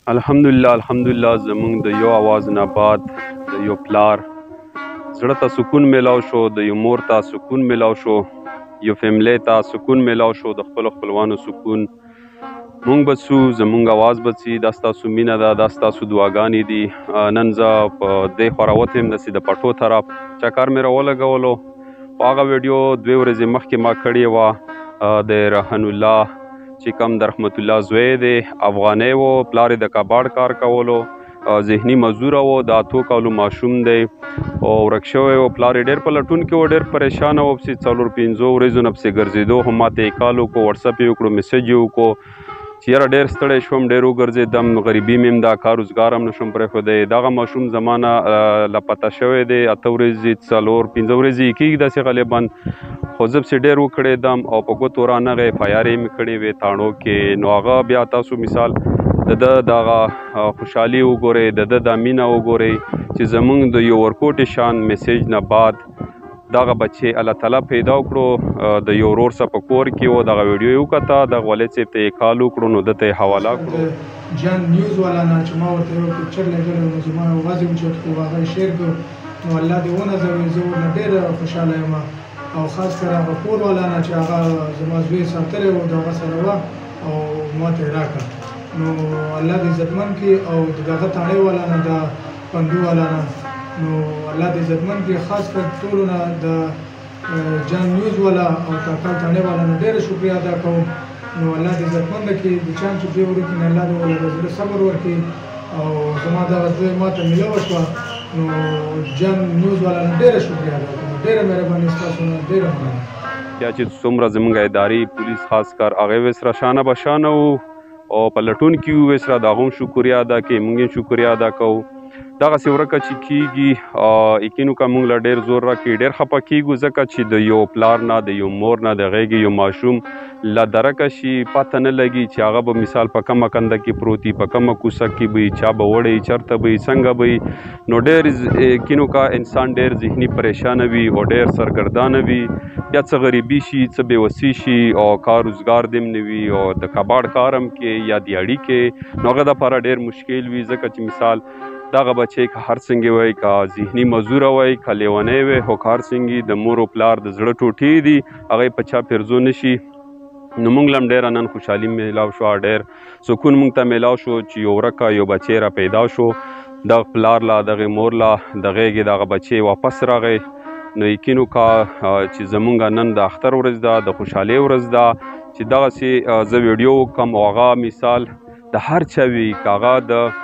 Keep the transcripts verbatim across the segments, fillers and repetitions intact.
الحمدلله الحمدلله زمونږ د یو اواز نه بعد د یو پلار زړه ته سکون میلاو شو، د یو مور ته سکون میلاو شو، یو فیملی ته سکون میلاو شو، د خپلو خپلوانو سکون. مونږ به څو، زمونږ اواز به څي، دا ستاسو مینه ده، دا ستاسو دعاګانې دي. نن زه په دې خوا راوتی یم داسې د پټو طرف چکر مې راولګولو. خو هغه ویډیو دوې ورځې مخکې ما کړې وه د رحن الله چې کوم د رحمت الله زوی دی، افغانی و، پلار یې د کباړ کار کولو، ذهني مزوره و، د اتو کالو ماشوم دی او ورک شوی و. پلار یې ډېر په لټون کې و، ډېر پریشانه و، پسې څلور پنځو ورځو نه پسې ګرځېدو. هم ما ته یې کال وکړو، وټساپ یې وکړو، میسج یې وکړو چې یاره ډېر ستړی شوم، ډېر وګرځېدم، غریبي مې هم ده، کار روزګار هم نشم پرېښودی. دغه ماشوم زما نه لاپته شوی دی، اته ورځې، څلور پنځه ورځې یې کېږي داسې غالبا. خو زه پسې ډېر وکړېدم او په ګوتو رانغی، اف آی آر یې مې کړې وې تاڼو کې. نو هغه بیا تاسو مثال د ده دغه خوشحالي وګورئ، د ده دا مینه وګورئ چې زمونږ د یو ورکوټې شان میسیج نه بعد دغه بچی الله تعالی پیدا کړو. د یو ورور سره په کور کې و، دغه ویډیو یې وکته، دغه والد صاحب ته یې کال وکړو، نو ده ته یې حواله کړو. جان نیوز والا نه چې ما ورته یو پکچر لګولی نو زما اواز یې اوچت کړو، هغه یې شیر کړو. نو الله دې ونازوي، زه ورنه ډېر خوشحاله یم او خاص کر هغه کور والا نه چې هغه زما زوی ساتلی و، د هغه سره وه او ما ته یې راکړه. نو الله دې عزتمن کړي او د دغه تاڼۍ والا نه، د پندو والا نه، نو الله دې عزتمن کړي. خاص کر ټولو نه د جان نیوز والا او کاکل تاڼۍ والا نه ډېره شکریه ادا کوم. نو الله دې عزتمند کړي، د چا چې پرې ورکړي نه الله دې ورله د زړه صبر ورکړي او زما دغه زوی ما ته میلاوه شوه. نو جان نیوز والا نه ډېره شکریه ادا کوم، ډېره مهرباني ستاسو نه، ډېره مننه. یا چې څومره زموږ ادارې پولیس خاص کر هغې وسره شانه بشانه وو او په لټون کې وو وسره، د هغو هم شکریه ادا کوي، موږ هم شکریه ادا کوو. دغسې ورکه چې کېږي یقین وکړه موږ له ډېر زور راکړي، ډېر خفه کېږو ځکه چې د یو پلار نه، د یو مور نه د غېږې یو ماشوم له درکه شي، پته نه لګي چې هغه به مثال په کومه کنده کې پروت وي، په کومه کوڅه کې به وي، چا به وړی، چېرته به وي، څنګه به وي. نو ډېر یقین وکړه انسان ډېر ذهني پریشانه وي او ډېر سرګردانه وي، یا څه غریبي شي، څه بېوسي شي او کار روزګار دې هم نه وي او د کباړ کار هم کې یا دیاړي کې، نو هغه دپاره ډېر مشکل وي. ځکه چې مثال دغه بچی که هر څنګه وای، که ذهني مزوره وای، که لیونی وای، خو که هر څنګه د مور او پلار د زړه ټوټې دي، هغه یې په چا پیرزو نه شي. نو موږ له هم ډېره نن خوشحالي میلاو شوه، ډېر سکون موږ ته میلاو شو چې یو ورکه یو بچی را پیدا شو. دغه پلار له، دغې مور له، د غېږې دغه بچی واپس راغی. نو یقین وکړه چې زمونږ نن د اختر ورځ ده، د خوشحالۍ ورځ ده چې دغسې زه ویډیو وکړم او هغه مثال د هر چا وي، که هغه د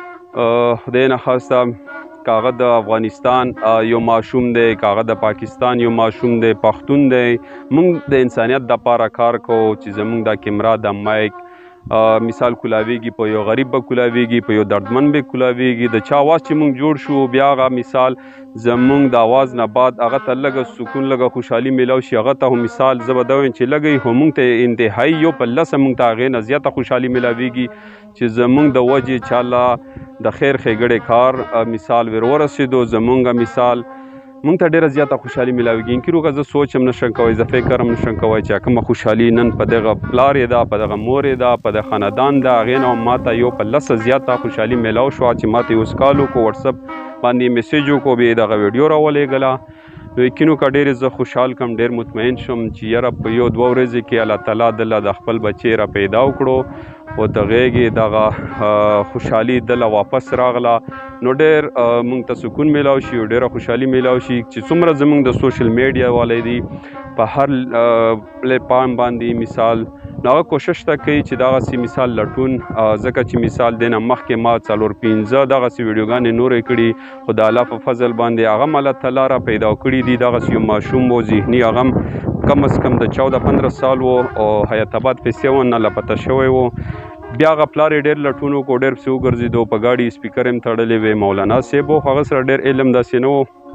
خدای نخواسته که هغه د افغانستان یو ماشوم دی، که هغه د پاکستان یو ماشوم دی، پښتون دی. موږ د انسانیت دپاره کار کوو چې زموږ دا کیمرا، د مایک مثال کولاویږي، په یو غریب به کولاویږي، په یو دردمن به کولاویږي. د چا اواز چې موږ جوړ شو، بیا هغه مثال زموږ د اواز نه بعد هغه ته لږه سکون، لږه خوشحالي میلاو شي، هغه ته هم مثال زه به دا وایم چې لږی خو موږ ته انتهایي یو په لسه موږ ته هغې نه زیاته خوشحالي میلاویږي چې زموږ د وجې چا له د خیر ښېګړې کار مثال ور ورسېدو، زمونږ مثال مونږ ته ډېره زیاته خوشحالي میلاویږي. انکې روغه زه سوچ هم نشم کوی، زه فکر هم نشم کوی چې کومه خوشحالي نن په دغه پلار یې ده، په دغه مور یې ده، په دغه خاندان ده، هغې نه هم ما ته یو په لسه زیاته خوشحالي میلاو شوه چې ما ته یې اوس کال وکړو، وټساپ باندې میسیج وکړو، بیا یې دغه ویډیو راولېږله. نو یقین وکړه ډېر زه خوشحال کړم، ډېر مطمئن شوم چې یاره په یو دوه ورځې کې الله تعالی دله د خپل بچی را پیدا وکړو او د غېږې دغه خوشحالي دله واپس راغله. نو ډېر موږ ته سکون میلاو شي او ډېره خوشحالي میلاو شي چې څومره زموږ د سوشل میډیا والی دي په هر پلیټفارم باندې مثال نو هغه کوشش ته کوي چې دغسې مثال لټون، ځکه چې مثال دی نه مخکې ما څلور پنځه دغسې ویډیوګانې نورې کړي، خو د الله په فضل باندې هغه هم الله تعالی را پیدا کړي دي. دغسې یو ماشوم و ذهني، هغه هم کم از کم د چوده پندره سال و او حیات آباد پیسې و نه لاپته شوی و. بیا هغه پلار یې ډېر لټون وکړو، ډېر پسې وګرځېدو، په ګاډي سپیکر یې هم تړلی وی، مولانا صاحب و، هغه سره ډېر علم داسې نه و.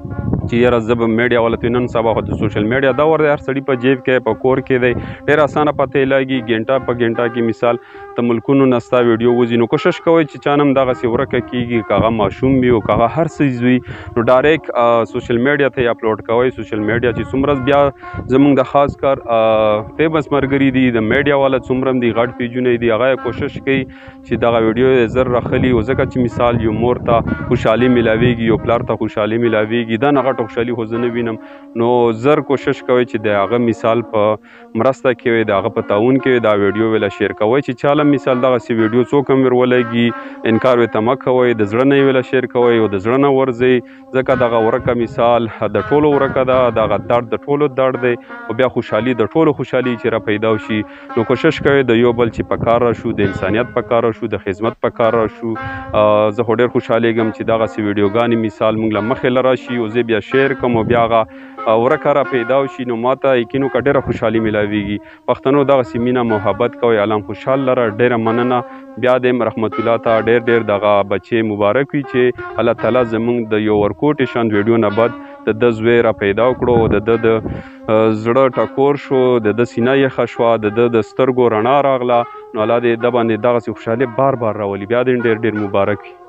چې یاره زه به میډیا والا ته نن سبا خو د سوشل میډیا دور دی، هر سړي په جیب کې په کور کې دی، ډېر اسانه پته یې لګي ګنټه په ګنټه کې مثال د ملکونو نه ستا ویډیو وځي. نو کوشش کوئ چې چا نه هم دغسې ورکه کېږي، که هغه ماشوم وي او که هغه هر څیز وي نو ډایرکټ سوشل میډیا ته یې اپلوډ کوئ. سوشل میډیا چې څومره بیا زموږ د خاص کار فیمس ملګري دي د میډیا والا څومره هم دي غټ پیجونه دي، هغه یې کوشش کوي چې دغه ویډیو یې زر راخلي، او ځکه چې مثال یو مور ته خوشحالي میلاویږي، یو پلار ته خوشحالي میلاویږي، دا نه غټه خوشحالي خو زه نه وینم. نو زر کوشش کوئ چې د هغه مثال په مرسته کې وي، د هغه په تعاون کې وي، دا ویډیو ویله شیر کوئ چې چاله مثال دغسې ویډیو څوک هم ورولګي انکار ورته مه کوئ، د زړه نه یې ویله شیر کوئ او د زړه نه ورځئ، ځکه دغه ورکه مثال د ټولو ورکه ده، دغه درد د ټولو درد دی او بیا خوشحالي د ټولو خوشحالي چې را پیدا شي. نو کوشش کوئ د یو بل چې په کار راشو، د انسانیت په کار راشو، د خدمت په کار راشو. زه خو ډېر خوشحالېږم چې دغسې ویډیوګانې مثال موږ له مخې له راشي او زه بیا شیر کوم او بیا هغه ورکه را پیدا شي، نو ما ته یقین وکړه ډېره خوشحالي میلاویږي. پښتنو دغسې مینه محبت کوئ، الله خوشحال لره، ډېره مننه. بیا دې رحمت الله ته ډېر ډېر دغه بچې مبارک وي چې الله تعالی زموږ د یو ورکوټې شان ویډیو نه بعد د ده زوی را پیدا کړو، د ده د زړه ټکور شو، د ده سینه یخه شوه، د ده د سترګو رڼا راغله. نو الله دې ده باندې دغسې خوشحالي بار بار راولي. بیا دې ډېر ډېر مبارک وي.